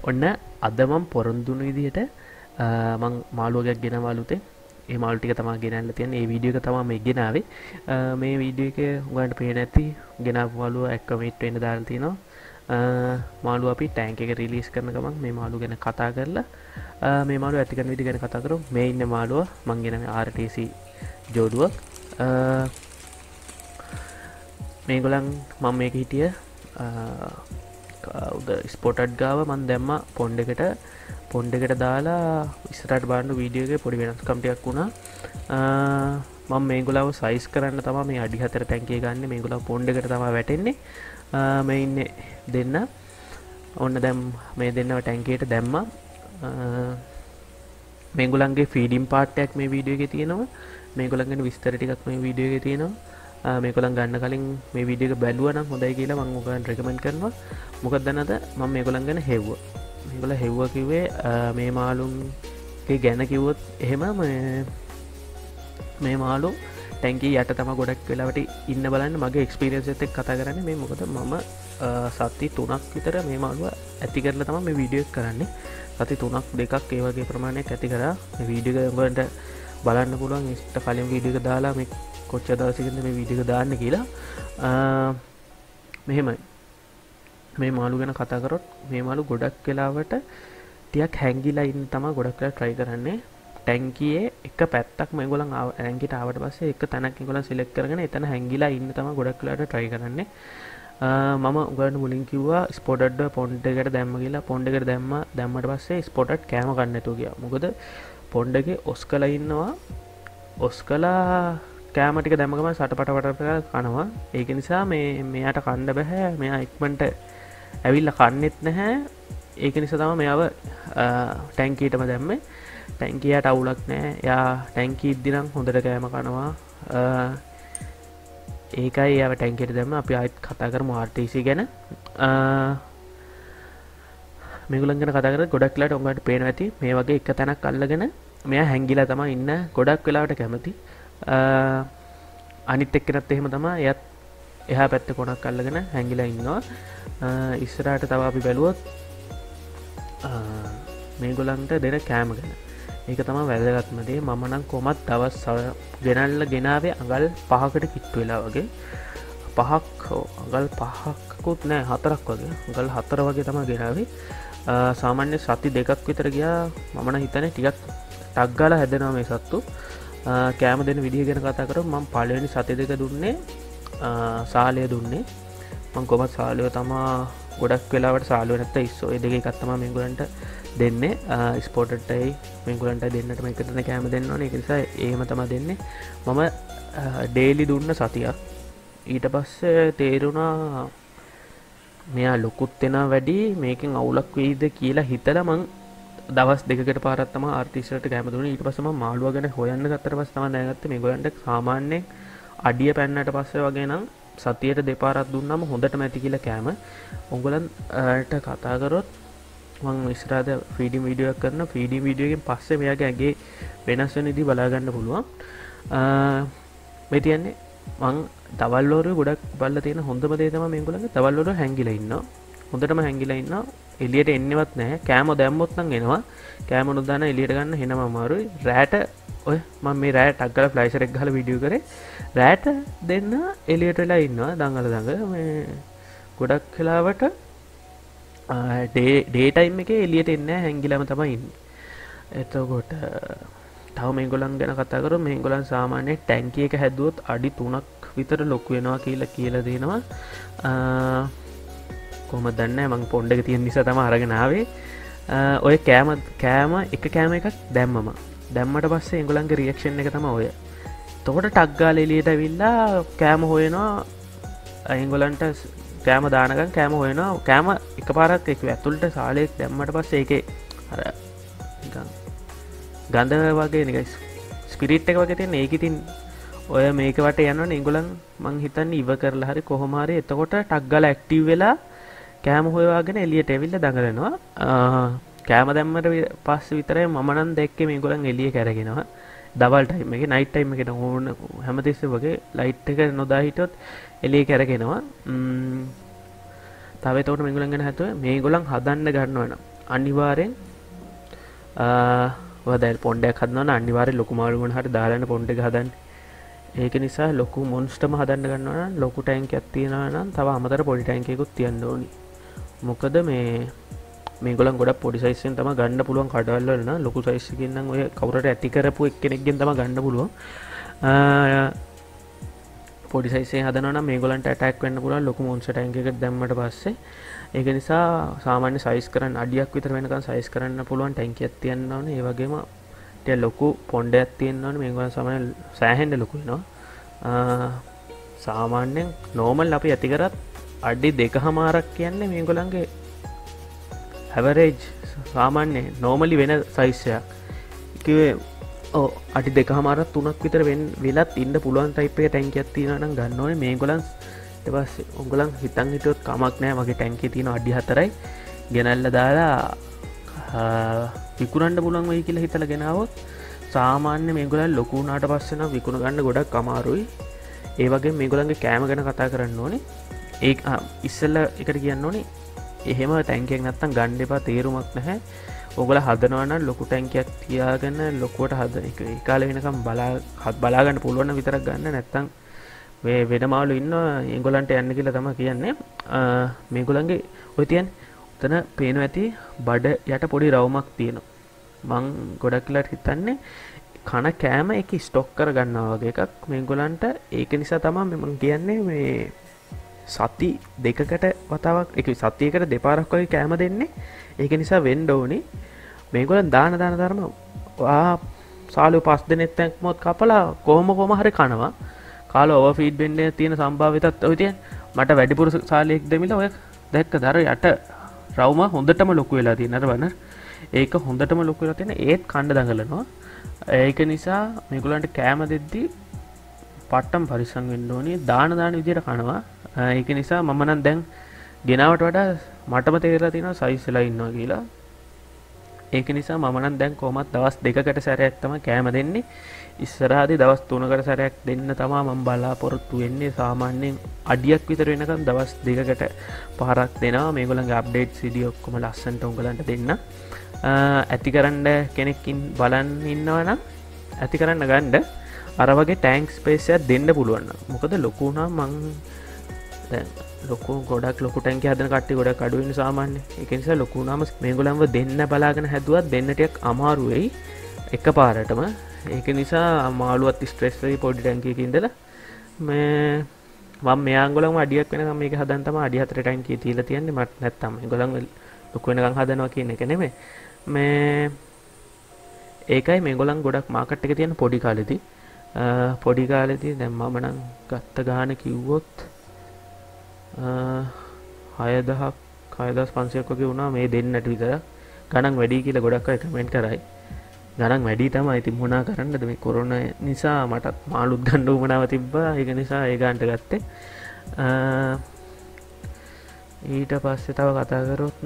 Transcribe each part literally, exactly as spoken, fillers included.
ඔන්න අද මම පොරොන්දු වුණු විදිහට මම මාළුවයක් ගෙනවාලුතේ. ඒ මාළු ටික තමයි ගෙනල්ලා තියන්නේ. ඒ වීඩියෝ එක තමයි මම ගෙනාවේ. මේ වීඩියෝ එක උගන්ට පේන්නේ නැති ගෙනාවු මාළුව ඇක්කමේට් වෙන්න දාලා තිනවා. මාළුව අපි ටැංක් එක රිලීස් කරන ගමන් මේ මාළුව ගැන කතා කරලා මේ මාළුව ඇති කරන විදිහ ගැන කතා කරමු. මේ ඉන්න මාළුව මම ගෙනාවේ ආර් ටී සී ජෝඩුවක්. මේගොල්ලන් මම මේක හිටිය උද ස්පොටඩ් ගාව මන් දැම්ම පොන්ඩ එකට පොන්ඩ එකට දාලා ඉස්සරට බාන්න වීඩියෝගේ පොඩි වෙනස්කම් ටිකක් වුණා. මම මේගොල්ලව සයිස් කරන්න තමයි මේ අඩි හතර ටැංකිය ගන්න. මේගොල්ලව පොන්ඩ එකට තමයි වැටෙන්නේ. මේ ඉන්නේ දෙන්න. ඔන්න දැන් මේ දෙන්නව ටැංකියට දැම්මා. මේගොල්ලන්ගේ ෆීඩින් පාර්ට් එකක් මේ වීඩියෝ එකේ තියෙනවා. මේගොල්ලන් ගැන විස්තර ටිකක් මේ වීඩියෝ එකේ තියෙනවා. මේගොල්ලන් ගන්න කලින් මේ වීඩියෝ එක බැලුවා නම් හොඳයි කියලා මම ඔයගලන්ට රෙකමන්ඩ් කරනවා. මොකද දැනද මම මේගොල්ලන් ගැන හෙව්වා. මේගොල්ලෝ හෙව්වා කිව්වේ මේ මාළුන්ගේ ගැන කිව්වොත් එහෙම මේ මාළු ටැංකිය යට තමයි ගොඩක් වෙලාවට ඉන්න බලන්න මගේ එක්ස්පීරියන්ස් එකත් එක්ක කතා කරන්නේ. මේ මොකද මම සති තුනක් විතර මේ මාළුව ඇති කරලා තමයි මේ වීඩියෝ එක කරන්නේ. සති තුනක් දෙකක් ඒ වගේ ප්‍රමාණයක් ඇති කරා. මේ වීඩියෝ එක ඔයගලන්ට බලන්න පුළුවන්. ඉස්ට කලින් වීඩියෝ එක දාලා මේ කොච්චර දවසකින්ද මේ වීඩියෝ එක දාන්න කියලා. මෙහෙමයි මේ මාළු ගැන කතා කරොත් මේ මාළු ගොඩක් වෙලාවට ටිකක් හැංගිලා ඉන්න තමයි ගොඩක් වෙලා try කරන්නේ. ටැංකියේ එක පැත්තක් මේගොල්ලන් ටැංකියට ආවට පස්සේ එක තැනක් ඒගොල්ලන් සිලෙක්ට් කරගෙන එතන හැංගිලා ඉන්න තමයි ගොඩක් වෙලාවට try කරන්නේ. මම උගලන්ට මුලින් කිව්වා ස්පොටඩ් පොන්ඩ් එකට දැම්ම කියලා. පොන්ඩ් එකට දැම්ම දැම්මට පස්සේ ස්පොටඩ් කෑම ගන්න නැතුව ගියා. මොකද පොන්ඩ් එකේ ඔස්කලා ඉන්නවා. ඔස්කලා කෑම ටික දැම්ම ගමන් සටපට වටපට කනවා. ඒක නිසා මේ මෙයාට කන්න බෑ. මෙයා ඉක්මනට ඇවිල්ලා කන්නෙත් නැහැ. ඒක නිසා තමයි මෙයාව ටැංකියටම දැම්මේ. ටැංකියට අවුලක් නැහැ. එයා ටැංකිය ඉද්දි නම් හොඳට කෑම කනවා. ඒකයි එයාව ටැංකියට දැම්ම. අපි ආයෙත් කතා කරමු ආර් ටී සී ගැන. මේගොල්ලන් ගැන කතා කරද්දී ගොඩක් වෙලාවට උඹට පේනවා ඇති මේ වගේ එක තැනක් අල්ලගෙන මෙයා හැංගිලා තමයි ඉන්න. ගොඩක් වෙලාවට කැමති. අනිත් එක්කෙනත් එහෙම තමයි. එයත් එහා පැත්තේ කොනක් අල්ලගෙන හැංගිලා ඉන්නවා. ඉස්සරහට තව අපි බැලුවොත් මේගොල්ලන්ට දෙන කෑම ගැන. ඒක තමයි වැදගත්ම දේ. මම නම් කොහොමත් දවස් ගෙනල්ලා ගෙනාවේ අඟල් පහකට කිට්ටු වෙලා වගේ. පහක් අඟල් පහක්කුත් නෑ හතරක් වගේ. අඟල් හතර වගේ තමයි ගෙනාවේ. සාමාන්‍ය සති දෙකක් විතර ගියා. මම නම් හිතන්නේ ටිකක් ටක් ගාලා හැදෙනවා මේ සත්තු. කෑම දෙන විදිහ ගැන කතා කරොත් මම පළවෙනි සති දෙක දුන්නේ සාලය දුන්නේ. මම කොහොමද සාලය තමා ගොඩක් වෙලාවට සාලුව නැත්නම් ඉස්සෝ ඒ දෙක එකක් තමයි මේගොල්ලන්ට දෙන්නේ. ස්පොටඩ්ටයි මේගොල්ලන්ට දෙන්නටම එකටම කෑම දෙන්න ඕනේ. ඒක නිසා එහෙම තමයි දෙන්නේ. මම ඩේලි දුන්න සතියක්. ඊට පස්සේ තේරුණා මෙයා ලොකුත් වෙනා වැඩි මේකෙන් අවුලක් වෙයිද කියලා හිතලා මං දවස් දෙකකට පාරක් තමයි ආර් ටී සී වලට කැම දුන්නේ. ඊට පස්සේ මම මාළුවා ගැන හොයන්න ගත්තට පස්සේ තමයි දැනගත්තේ මේගොල්ලන්ට සාමාන්‍යයෙන් අඩිය පැන්නට පස්සේ වගේ නම් සතියට දෙපාරක් දුන්නාම හොඳටම ඇති කියලා කැම. උංගලන්ට කතා කරොත් මම ඉස්සරහට ෆීඩින් වීඩියෝ එකක් කරන ෆීඩින් වීඩියෝ එකෙන් පස්සේ මෙයාගේ ඇඟේ වෙනස් වෙන ඉදී බලා ගන්න පුළුවන්. මේ තියන්නේ මං දවල් වරුවේ ගොඩක් බලලා තියෙන හොඳම දේ තමයි මේගොල්ලන්ගේ දවල් වරුවේ හැංගිලා ඉන්නවා. හොඳටම හැංගිලා ඉන්නවා. එළියට එන්නේවත් නැහැ. කෑම දැම්මොත් නම් එනවා. කෑම නොදාන එළියට ගන්න හෙනම අමාරුයි. රැට ඔය මම මේ රැට ටක් ගාලා ෆ්ලයිෂර් එක ගහලා වීඩියෝ කරේ. රැට දෙන්න එළියට වෙලා ඉන්නවා. දඟල දඟල මේ ගොඩක් වෙලාවට ඩේ ඩේ ටයිම් එකේ එළියට එන්නේ නැහැ. හැංගිලාම තමයි ඉන්නේ. එතකොට තව මේගොල්ලන් ගැන කතා කරොත් මේගොල්ලන් සාමාන්‍යයෙන් ටැංකිය එක හැදුවොත් අඩි තුනක් විතර ලොකු වෙනවා කියලා කියලා දෙනවා. කොහොමද දන්නේ මං පොන්ඩ් එක තියෙන නිසා තමයි අරගෙන ආවේ. ඔය කෑම කෑම එක කෑම එකක් දැම්මම දැම්මට පස්සේ ඒගොල්ලන්ගේ රියැක්ෂන් එක තමයි ඔය. එතකොට ටක් ගාලා එළියට ඇවිල්ලා කෑම හොයනවා. ඒගොල්ලන්ට කෑම දානකම් කෑම හොයනවා. කෑම එකපාරක් ඒක ඇතුළට සාලයක් දැම්මට පස්සේ ඒකේ අර නිකන් ගඳ වගේ නිකන් ස්පිරිට් එක වගේ තියෙන. ඒක ඉතින් ඔය මේක වට යනවනේ ඒගොල්ලන් මං හිතන්නේ ඉව කරලා හරි කොහොම හරි එතකොට ටක් ගාලා ඇක්ටිව් වෙලා කෑම හොයවාගෙන එළියට ඇවිල්ලා දඟලනවා. කෑම දැම්මට පස්සේ විතරයි මම නම් දැක්කේ මේගොල්ලන් එළිය කැරගෙනවා. දවල් ටයිම් එකේ නයිට් ටයිම් එකේ ඕන හැමතිස්සෙම වගේ ලයිට් එක නොදා හිටියොත් එළිය කැරගෙනවා. තව එතකොට මේගොල්ලන් ගැන හිතුවේ මේගොල්ලන් හදන්න ගන්නවා නම් අනිවාර්යෙන් ඔය දැන් පොණ්ඩයක් හදනවා නම් අනිවාර්යෙන් ලොකු මාළු මොන හරි දාලානේ පොණ්ඩ එක හදන්නේ. ඒක නිසා ලොකු මොන්ස්ටර්ම හදන්න ගන්නවා නම් ලොකු ටැංක් එකක් තියනවා නම් තව අමතර පොඩි ටැංක් එකකුත් තියන්න ඕනි. මොකද මේ මේගොල්ලන් ගොඩක් පොඩි සයිස් එකෙන් තමයි ගන්න පුළුවන් කඩවල වල නම් ලොකු සයිස් එකකින් නම් ඔය කවුරුහරි ඇති කරපු එක්කෙනෙක්ගෙන් තමයි ගන්න පුළුවන්. පොඩි සයිස් එකෙන් හදනවා නම් මේගොල්ලන්ට ඇටැක් වෙන්න පුළුවන් ලොකු මොන්ස්ටර් ටැංක් එකකට දැම්මට පස්සේ. ඒක නිසා සාමාන්‍ය සයිස් කරන්න අඩියක් විතර වෙනකන් සයිස් කරන්න පුළුවන් ටැංක් එකක් තියන්න ඕනේ. ඒ වගේම ටික ලොකු පොණ්ඩයක් තියෙන්න ඕනේ. මේගොල්ලන් සාමාන්‍ය සෑහෙන්න ලොකු වෙනවා. සාමාන්‍යයෙන් නෝමල් අපි ඇති කරත් අඩි දෙකමාරක් කියන්නේ මේගොල්ලන්ගේ ඇවරේජ් සාමාන්‍ය නෝමලි වෙන සයිස් එකක්. කිව්වේ ඔව් අඩි දෙකමාරක් තුනක් විතර වෙන් වෙලත් ඉන්න පුළුවන් ටයිප් එකේ ටැංක් එකක් තියෙනවා නම් ගන්න ඕනේ. මේගොල්ලන් ඊට පස්සේ උගලන් හිතන් හිටියොත් කමක් නැහැ. මගේ ටැංක් එකේ තියෙන අඩි හතරයි ගෙනල්ලා දාලා විකුණන්න පුළුවන් වෙයි කියලා හිතලා ගෙනාවොත් සාමාන්‍ය මේගොල්ලන් ලොකු වුණාට පස්සේ නම් විකුණ ගන්න ගොඩක් අමාරුයි. ඒ වගේම මේගොල්ලන්ගේ කෑම ගැන කතා කරන්න ඕනේ. ඒ ඉස්සෙල්ලා එකට කියන්න ඕනේ එහෙම ටැංක් එකක් නැත්තම් ගන්න එපා තේරුමක් නැහැ. ඔයගොල්ලෝ හදනවා නම් ලොකු ටැංක් එකක් තියාගෙන ලොකුවට හදන එක. ඒ කාලේ වෙනකම් බලා බලා ගන්න පුළුවන් නම් විතරක් ගන්න. නැත්තම් මේ වෙන මාළු ඉන්නවා ඒගොල්ලන්ට යන්න කියලා තමයි කියන්නේ. මේගොල්ලන්ගේ ඔය තියන්නේ උතන පේනවා ඇති බඩ යට පොඩි රවුමක් තියෙනවා. මං ගොඩක් වෙලාට හිතන්නේ කන කෑම එක ස්ටොක් කර ගන්නවා වගේ එකක් මේගොල්ලන්ට. ඒක නිසා තමයි මම කියන්නේ මේ සති දෙකකට වතාවක් එක සතියකට දෙපාරක් වගේ කෑම දෙන්නේ. ඒක නිසා වෙන්න ඕනේ මේගොල්ලන් දාන දාන ධර්ම ආ සාලු පස් දිනෙත් මොත් කපලා කොහොම කොහම හරි කනවා. කාලා ඕවර් ෆීඩ් වෙන්න තියෙන සම්භාවිතත් ඔය තියෙන මට වැඩිපුර සාලයක් දෙමිලා ඔය දැක්කද අර යට රවුම හොඳටම ලොකු වෙලා තියෙන අර වන ඒක හොඳටම ලොකු වෙලා තියෙන ඒත් කණ්ඩ දඟලනවා. ඒක නිසා මේගොල්ලන්ට කෑම දෙද්දී පට්ටම් පරිස්සම් වෙන්න ඕනේ. දාන දාන විදියට කනවා. ඒක නිසා මම නම් දැන් ගෙනාවට වඩා මටම තේරලා තියෙනවා සයිස් වෙලා ඉන්නවා කියලා. ඒක නිසා මම නම් දැන් කොහොමත් දවස් දෙකකට සැරයක් තමයි කෑම දෙන්නේ. ඉස්සරහදී දවස් තුනකට සැරයක් දෙන්න තමයි මම බලාපොරොත්තු වෙන්නේ. සාමාන්‍යයෙන් අඩියක් විතර වෙනකන් දවස් දෙකකට පාරක් දෙනවා. මේගොල්ලන්ගේ අප්ඩේට්ස් වීඩියෝ ඔක්කොම ලස්සනට උඹලන්ට දෙන්න. ඇති කරන්න කෙනෙක්ින් බලන් ඉන්නවා නම් ඇති කරන්න ගන්න අර වගේ ටැංක් ස්පේස් එකක් දෙන්න පුළුවන්. මොකද ලොකු වුණා මං දැන් ලොකු ගොඩක් ලොකු ටැංක් හදන කට්ටිය ගොඩක් අඩු වෙන සාමාන්‍ය. ඒක නිසා ලොකු වුණාම මේගොල්ලන්ව දෙන්න බලාගෙන හැදුවත් දෙන්න ටිකක් අමාරු වෙයි එකපාරටම. ඒක නිසා මාළුවත් ස්ට්‍රෙස් වෙයි පොඩි ටැංක් එකක ඉඳලා මේ මම මෙයාංගොල්ලන්ව අඩියක් වෙනකම් මේක හදන්න තමයි අඩි හතර ටැංක් එක තියලා තියන්නේ. මට නැත්තම් මේගොල්ලන් ලොකු වෙනකම් හදනවා කියන එක නෙමෙයි. මේ ඒකයි මේගොල්ලන් ගොඩක් මාකට් එකේ තියෙන පොඩි කාලෙදී පොඩි කාලෙදී දැන් මම නම් ගත්ත ගාන කිව්වොත් හයදහස් හයදහස් පන්සියයක් වගේ වුණා මේ දෙන්නට විතර. ගණන් වැඩි කියලා ගොඩක් අය කමෙන්ට් කරයි. ගණන් වැඩි තමයි. ඉතින් මොනා කරන්නද මේ කොරෝනා නිසා මටත් මාළුත් ගන්න උවමනාව තිබ්බා. ඒක නිසා ඒ ගානට ගත්තේ. ඊට පස්සේ තව කතා කරොත්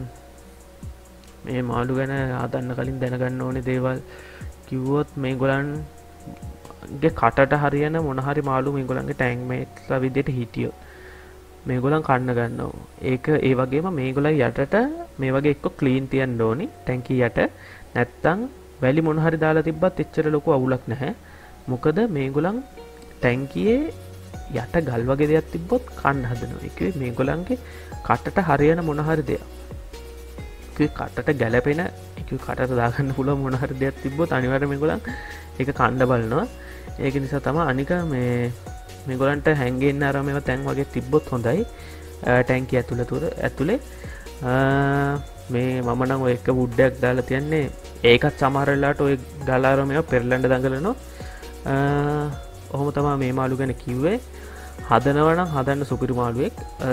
මේ මාළු ගැන හදන්න කලින් දැනගන්න ඕනේ දේවල් කිව්වොත් මේගොල්ලන්ගේ කටට හරියන මොන හරි මාළු මේගොල්ලන්ගේ ටැංක් මේට්ස්ලා විදිහට හිටියොත් මේගොල්ලන් කන්න ගන්නවා. ඒක ඒ වගේම මේගොල්ලන් යටට මේ වගේ එක්ක ක්ලීන් තියන්න ඕනි ටැංකිය යට. නැත්තම් වැලි මොන හරි දාලා තිබ්බත් එච්චර ලොකු අවුලක් නැහැ. මොකද මේගොල්ලන් ටැංකියේ යට ගල් වගේ දෙයක් තිබ්බොත් කන්න හදනවා. ඒ කිව්වේ මේගොල්ලන්ගේ කටට හරියන මොන හරි දෙයක්. ඒ කටට ගැලපෙන ඒක කටට දාගන්න පුළුවන් මොන හරි දෙයක් තිබ්බොත් අනිවාර්යයෙන් මේගොල්ලන් ඒක කන්න බලනවා. ඒක නිසා තමයි අනික මේ මේගොල්ලන්ට හැංගෙන්න අර මේවා තැන් වගේ තිබ්බොත් හොඳයි ටැංකිය ඇතුළේ තුර ඇතුලේ. මේ මම නම් ඔය එක වුඩ්ඩයක් දාලා තියන්නේ. ඒකත් සමහර වෙලාවට ඔය ගලාර මේවා පෙරලන්න දඟලනවා. ඔහොම තමයි මේ මාළු ගැන කිව්වේ. හදනවා නම් හදන්න සුපිරි මාළුවෙක්.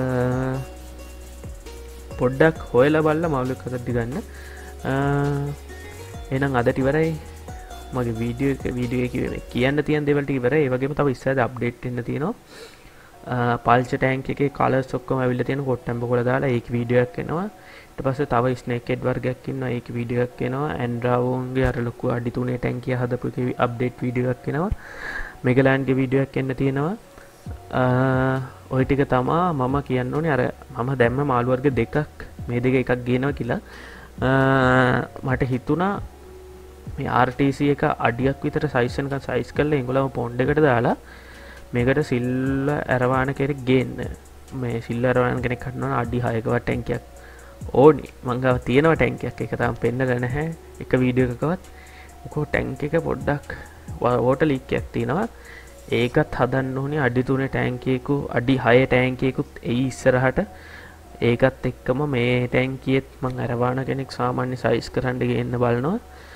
පොඩ්ඩක් හොයලා බලලා මාළුවෙක් හදද්දි ගන්න. එහෙනම් අදට ඉවරයි මගේ වීඩියෝ එක වීඩියෝ එකේ කිව්වේ කියන්න තියෙන දේවල් ටික ඉවරයි. ඒ වගේම තව ඉස්සරහට අප්ඩේට් වෙන්න තියෙනවා. පල්ච ටැංක් එකේ කලර්ස් ඔක්කොම ඇවිල්ලා තියෙන කොට්ටම්බ කොළ දාලා ඒක වීඩියෝ එකක් එනවා. ඊට පස්සේ තව ස්නේක් හෙඩ් වර්ගයක් ඉන්නවා. ඒක වීඩියෝ එකක් එනවා. ඇන්ඩ්‍රාවෝන්ගේ අර ලොකු අඩි තුනේ ටැංකිය හදපු එකේ අප්ඩේට් වීඩියෝ එකක් එනවා. මෙගලෑන්ඩ්ගේ වීඩියෝ එකක් එන්න තියෙනවා. ඔය ටික තමා මම කියන්න ඕනේ. අර මම දැම්ම මාළු වර්ග දෙකක් මේ දෙක එකක් ගේනවා කියලා. මට හිතුණා මේ ආර් ටී සී එක අඩියක් විතර සයිස් එකක් සයිස් කරලා ඒගොල්ලෝ පොන්ඩ් එකට දාලා මේකට සිල්ව ඇරවාන කෙනෙක් ගේන්න. මේ සිල්ව ඇරවාන කෙනෙක් හදනවා අඩි හයක වට ටැංකියක් ඕනි. මං ගාව තියෙනවා ටැංකියක්. ඒක තාම පෙන්නලා නැහැ එක වීඩියෝ එකකවත්. මොකෝ ටැංක් එක පොඩ්ඩක් වෝටර් ලීක් එකක් තියෙනවා. ඒකත් හදන්න ඕනේ. අඩි තුනේ ටැංකියකු අඩි හය ටැංකියකුත් එයි ඉස්සරහට. ඒකත් එක්කම මේ ටැංකියෙත් මං ඇරවාන කෙනෙක් සාමාන්‍ය සයිස් කරන්න ගේන්න බලනවා.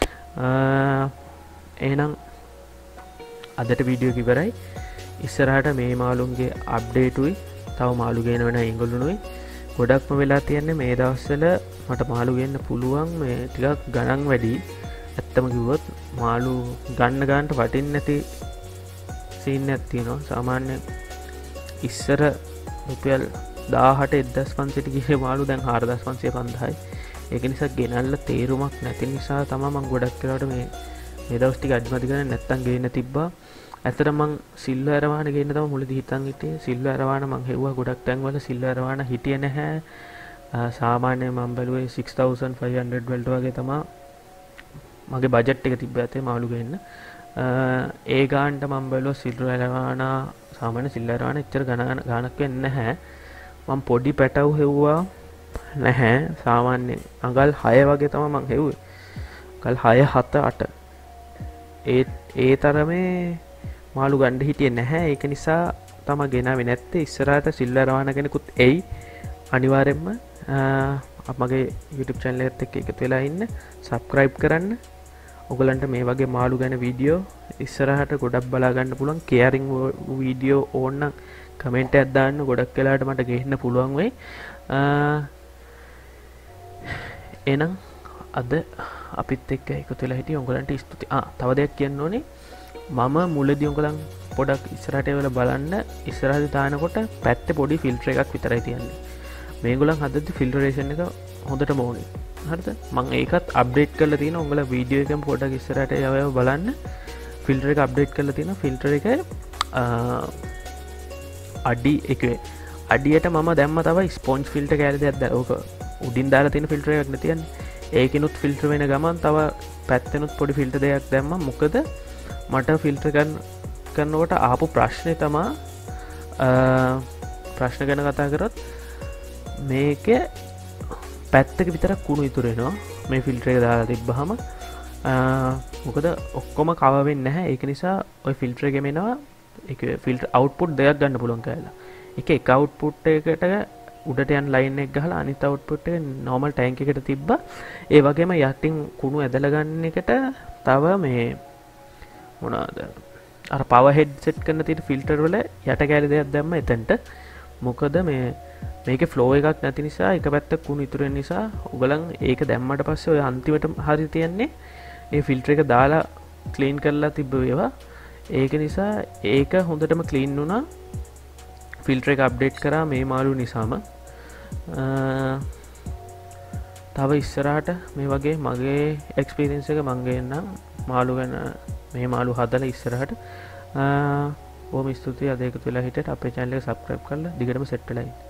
එහෙනම් අදට වීඩියෝ එක ඉවරයි. ඉස්සරහට මේ මාළුන්ගේ අප්ඩේටුයි තව මාළු ගේන වෙන ඒගොල්ලොනුයි ගොඩක්ම වෙලා තියන්නේ. මේ දවස්වල මට මාළු ගේන්න පුළුවන් මේ ටිකක් ගණන් වැඩි. ඇත්තම කිව්වොත් මාළු ගන්න ගන්නට වටින්නේ නැති සීන් එකක් තියෙනවා. සාමාන්‍ය ඉස්සර රුපියල් දාහට එක්දහස් පන්සියයට ගියේ මාළු දැන් හාරදාස් පන්සිය පන්දායි. ඒක නිසා ගෙනල්ලා තේරුමක් නැති නිසා තමයි මම ගොඩක් වෙලාවට මේ මේ දවස් ටික අඩිමදි ගන්න නැත්තම් ගේන්න තිබ්බා. ඇත්තට මං සිල්ව ඇරවාන ගේන්න තමයි මුලදී හිතන් හිටියේ. සිල්ව ඇරවාන මං හෙව්වා ගොඩක් තැන්වල සිල්ව ඇරවාන හිටියේ නැහැ. සාමාන්‍යයෙන් මම බැලුවේ six thousand five hundred වලට වගේ තමයි මගේ බජට් එක තිබ්බ ඇතේ මාළු ගේන්න. ඒ ගානට මම බැලුවා සිල්ව ඇරවාන සාමාන්‍ය සිල්ව ඇරවාන එච්චර ගණන් ගානක් වෙන්නේ නැහැ. මම පොඩි පැටව් හෙව්වා නැහැ. සාමාන්‍යයෙන් අඟල් හය වගේ තමයි මං හෙව්වේ. අඟල් හය හත අට ඒ ඒ තරමේ මාළු ගන්න හිටියේ නැහැ. ඒක නිසා තමයි ගෙනාවේ නැත්තේ. ඉස්සරහට සිල්ව ඇරවාන කෙනෙකුත් එයි අනිවාර්යෙන්ම. අපගේ YouTube channel එකත් එක්ක එකතු වෙලා ඉන්න. subscribe කරන්න. ඔයගලන්ට මේ වගේ මාළු ගැන වීඩියෝ ඉස්සරහට ගොඩක් බලා ගන්න පුළුවන්. caring වීඩියෝ ඕන නම් කමෙන්ට් එකක් දාන්න. ගොඩක් වෙලාවට මට ගේන්න පුළුවන් වෙයි. එහෙනම් අද අපිත් එක්ක එකතු වෙලා හිටිය ඔයගලන්ට ස්තුතියි. ආ තව දෙයක් කියන්න ඕනේ. මම මුලදී ඔයගලන් පොඩක් ඉස්සරහට එවලා බලන්න. ඉස්සරහදී දානකොට පැත්තේ පොඩි ෆිල්ටර් එකක් විතරයි තියන්නේ. මේගොල්ලන් හදද්දි ෆිල්ටරේෂන් එක හොඳටම ඕනේ. හරිද? මම ඒකත් අප්ඩේට් කරලා තියෙනවා. ඔයගොල්ලෝ වීඩියෝ එකෙන් පොඩක් ඉස්සරහට යවව බලන්න. ෆිල්ටර් එක අප්ඩේට් කරලා තියෙනවා. ෆිල්ටර් එක අඩි එකේ අඩියට මම දැම්ම තව ස්පොන්ජ් ෆිල්ටර් කැලේ දෙයක් දාලා ඕක උඩින් දාලා තියෙන ෆිල්ටර් එකක් නේ තියන්නේ. ඒකිනුත් ෆිල්ටර් වෙන ගමන් තව පැත්තෙනුත් පොඩි ෆිල්ටර් දෙයක් දැම්මා. මොකද මට ෆිල්ටර් කරන කරනකොට ආපු ප්‍රශ්නේ තමා ප්‍රශ්න ගැන කතා කරොත් මේකේ පැත්තක විතරක් කුණු ඉතුරු වෙනවා මේ ෆිල්ටර් එක දාලා තිබ්බහම. මොකද ඔක්කොම කව වෙන්නේ නැහැ. ඒක නිසා ওই ෆිල්ටර් එකෙම එනවා ඒක ෆිල්ටර් අවුට්පුට් දෙකක් ගන්න පුළුවන් කියලා. එක එක අවුට්පුට් එකකට උඩට යන ලයින් එක ගහලා අනිත් අවුට්පුට් එක නෝමල් ටැංක් එකට තිබ්බා. ඒ වගේම යටින් කුණු ඇදලා ගන්න එකට තව මේ මොනවාද අර පවර් හෙඩ් සෙට් කරන තියෙන ෆිල්ටර් වල යට කැලේ දෙයක් දැම්ම එතනට. මොකද මේ මේකේ ෆ්ලෝ එකක් නැති නිසා එක පැත්තක් කුණු ඉතුරු වෙන නිසා ඔයගලන් ඒක දැම්මට පස්සේ ඔය අන්තිමට හරි තියන්නේ ඒ ෆිල්ටර් එක දාලා ක්ලීන් කරලා තිබ්බ ඒවා. ඒක නිසා ඒක හොඳටම ක්ලීන් වුණා. ෆිල්ටර් එක අප්ඩේට් කරා මේ මාළු නිසාම. තව ඉස්සරහට මේ වගේ මගේ එක්ස්පීරියන්ස් එක මං ගේන්නම් මාළු ගැන. මේ මාළු හදලා ඉස්සරහට. බොහොම ස්තුතියි අද එකතු වෙලා හිටියට. අපේ channel එක subscribe කරලා දිගටම set වෙලා ඉන්න.